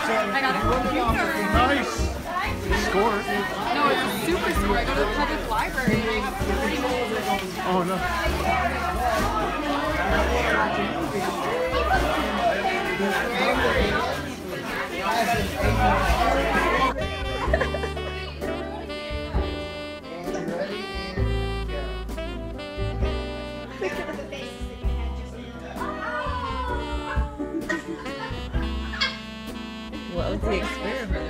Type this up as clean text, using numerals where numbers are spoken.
I got it. Nice. Score. No, it's a super score. I go to the public library and I have 40 minutes. Oh no. What was the experiment?